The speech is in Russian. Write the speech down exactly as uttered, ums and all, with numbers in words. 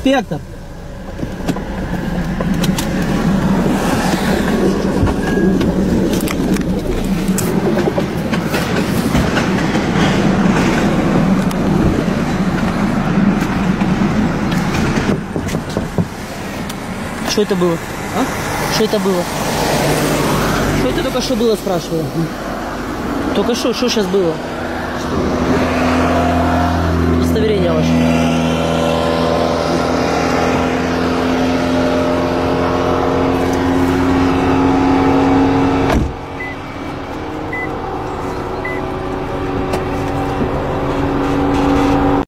Инспектор. Что это было? А? Что это было? Что это только что было, спрашиваю? Только что, что сейчас было? Удостоверение ваше.